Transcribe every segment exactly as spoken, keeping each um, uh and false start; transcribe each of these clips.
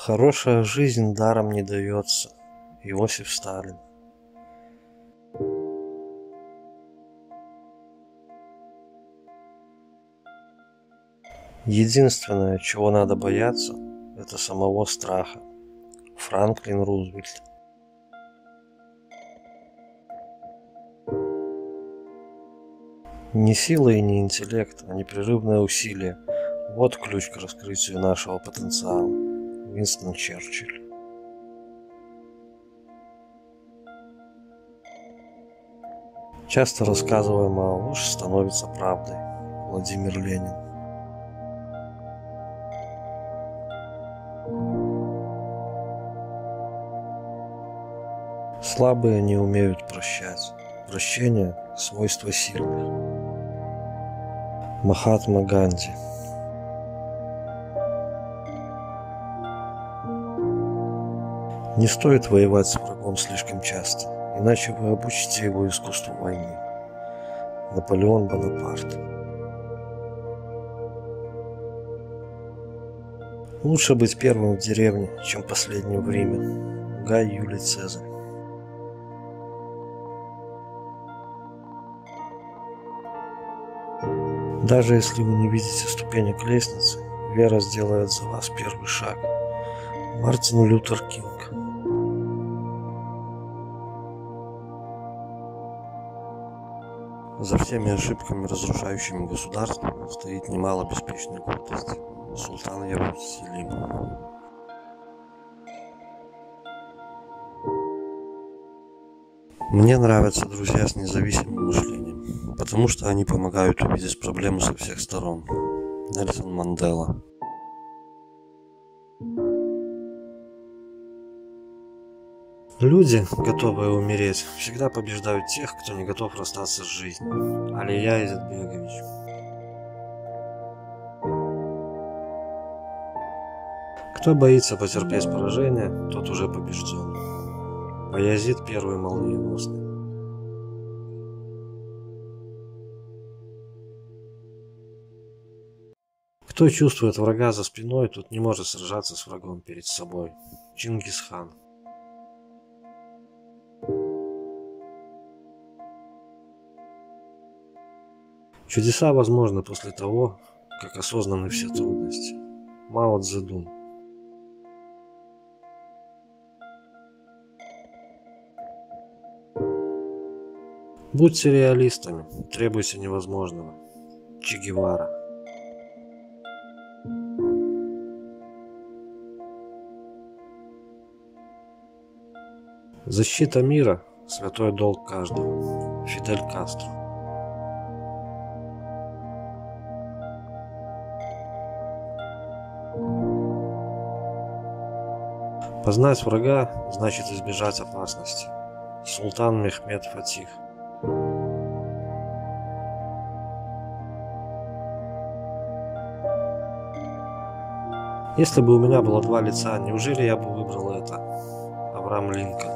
Хорошая жизнь даром не дается. Иосиф Сталин. Единственное, чего надо бояться, это самого страха. Франклин Рузвельт. Не сила и не интеллект, а непрерывное усилие. Вот ключ к раскрытию нашего потенциала. Уинстон Черчилль. Часто рассказываемая ложь становится правдой. Владимир Ленин. Слабые не умеют прощать. Прощение – свойство сильных. Махатма Ганди. Не стоит воевать с врагом слишком часто, иначе вы обучите его искусству войны. Наполеон Бонапарт. Лучше быть первым в деревне, чем последним в Риме. Гай Юлий Цезарь. Даже если вы не видите ступенек лестницы, вера сделает за вас первый шаг. Мартин Лютер Кинг. За всеми ошибками, разрушающими государство, стоит немало беспечной гордости. Султан Явуз Селим. Мне нравятся друзья с независимым мышлением, потому что они помогают увидеть проблему со всех сторон. Нельсон Мандела. Люди, готовые умереть, всегда побеждают тех, кто не готов расстаться с жизнью. Алия Изетбегович. Кто боится потерпеть поражение, тот уже побежден. Баязид Первый Молниеносный. Кто чувствует врага за спиной, тот не может сражаться с врагом перед собой. Чингисхан. Чудеса возможны после того, как осознаны все трудности. Мао Цзэдун. Будьте реалистами, требуйте невозможного. Че Гевара. Защита мира – святой долг каждого. Фидель Кастро. Познать врага значит избежать опасности. Султан Мехмед Фатих. Если бы у меня было два лица, неужели я бы выбрал это? Авраам Линкольн.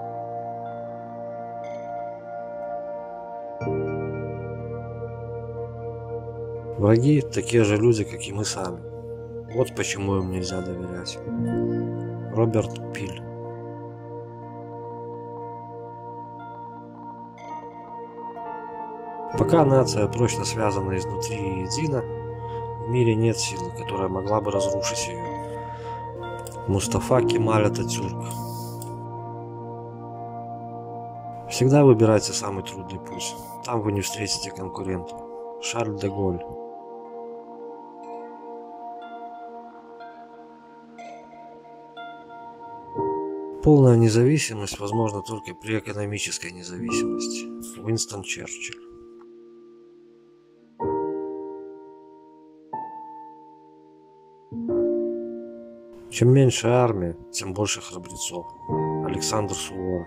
Враги такие же люди, как и мы сами. Вот почему им нельзя доверять. Роберт Пиль. Пока нация прочно связана изнутри и едина, в мире нет силы, которая могла бы разрушить ее. Мустафа Кемаль Ататюрк. Всегда выбирайте самый трудный путь. Там вы не встретите конкурента. Шарль де Голль. Полная независимость возможна только при экономической независимости. Уинстон Черчилль. Чем меньше армия, тем больше храбрецов. Александр Суворов.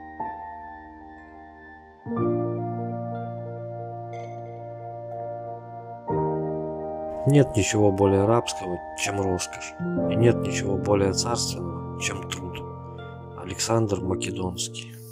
Нет ничего более рабского, чем роскошь, и нет ничего более царственного, чем труд. Александр Македонский.